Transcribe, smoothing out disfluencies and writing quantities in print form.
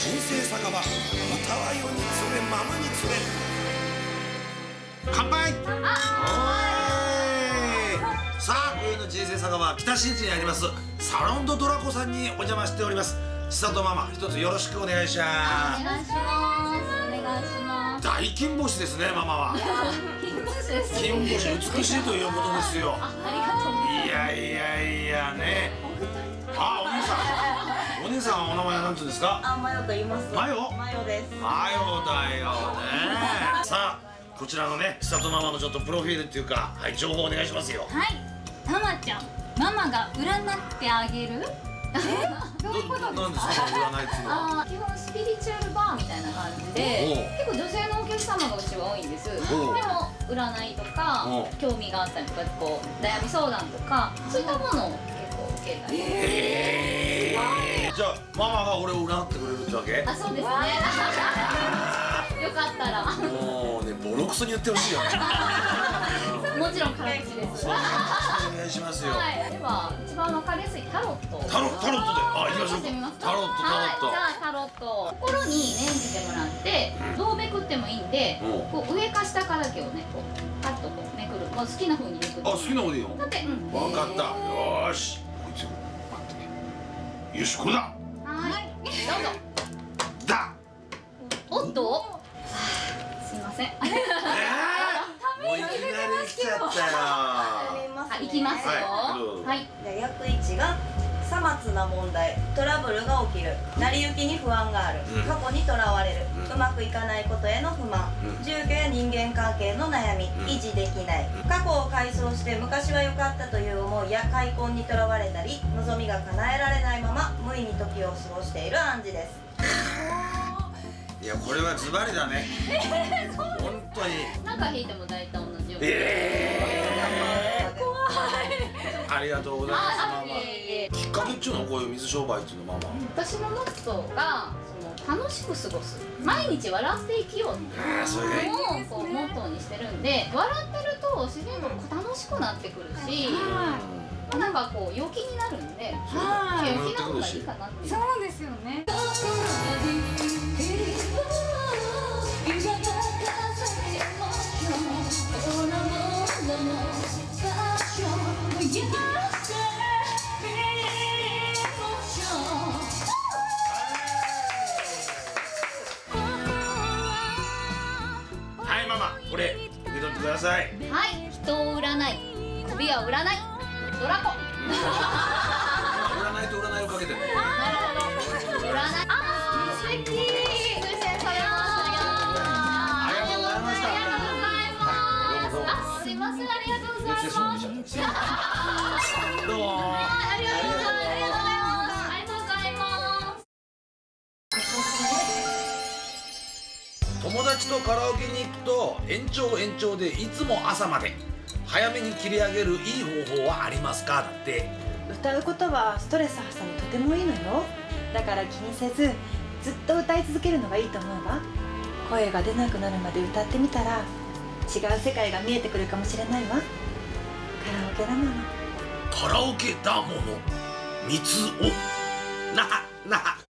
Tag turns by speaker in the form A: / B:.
A: 生酒場、歌は世につれままにつれ。乾杯。さあ、今宵の人生酒場、北新地にありますサロンドドラコさんにお邪魔しております。千里ママ、一つよろしくお願いします。
B: お願いします。お願いします。
A: 大金星ですね、ママは。
B: 金星です。
A: 金星美しいということですよ。
B: ありがとうございます。
A: いやいやいやね。あ、お姉さん。お姉さんはお名前は何て言うんですか。
C: あ、マヨと言います。
A: マヨ。
C: マヨです。
A: マヨだよね。さあ、こちらのね、千里ママのちょっとプロフィールっていうか、はい、情報お願いしますよ。
B: はい。たまちゃん、ママが占ってあげる。どういうことですか。
A: なんですか、占いっていうのは。
B: 基本スピリチュアルバーみたいな感じで、結構女性のお客様がうちは多いんです。でも占いとか興味があったりとか、こう悩み相談とかそういったものを結構受けたり。
A: じゃあママが俺を占ってくれるってわけ？
B: あ、そうですね。よかったら。
A: もうね、ボロクソに言ってほしいよね。
B: もちろん辛口です。
A: お願いしますよ。
B: はい、では一番わかりやすいタロット。
A: タロットで、あ、行きましょうか。タロット。
B: じゃあタロット。心に念じてもらって、どうめくってもいいんで、こう上か下かだけをね、こうパッとこうめくる。もう好きな風にめくって。
A: あ、好きな方でいいよ。
B: だって、
A: わかった。よーし。こいつ待ってね。よし、これだ。
B: はい。どうぞ。
A: だ。
B: おっと。すいません。
A: もういきなり来ちゃったよ。
B: いきますよ。はい。
C: じゃあ約1がさまつな問題、トラブルが起きる、成り行きに不安がある、過去にとらわれる、うまくいかないことへの不満、住居や人間関係の悩み、維持できない、過去を回想して昔は良かったという思いや開墾にとらわれたり、望みが叶えられないまま無意に時を過ごしている暗示です。
A: いや、これはズバリだね。本当に。
B: 中引いても大体同じように。
C: 怖い。
A: ありがとうございます、ママ。
B: いえいえ。
A: きっかけっちゅうのはこういう水商売っていうの、ママ。
B: 私のモットーがその楽しく過ごす、毎日笑って生きようっていうのをこうモットーにしてるんで、笑ってると自然と楽しくなってくるし、なんかこう陽気になるんで、陽気な方がいいかなっていう。
D: そうですよね。
A: はい、ママ、これ受け取ってください。
B: はい、人を占い、媚びは占い、ドラコ。
A: 占いと占いをかけてる。
B: なるほど。占い。あー、素敵。推薦されました。
A: ありがとうございました。
B: ありがとうございます。あ、すいません、ありがとうございます。
A: どうも。
B: ありがとうございます。ありがとうございます。ありがとうございます。
A: 友達とカラオケに行くと延長でいつも朝まで早めに切り上げるいい方法はありますか？だって。
E: 歌うことはストレス発散にとてもいいのよ。だから気にせずずっと歌い続けるのがいいと思うわ。声が出なくなるまで歌ってみたら違う世界が見えてくるかもしれないわ。カラオケだもの。
A: カラオケだもの。三つおな。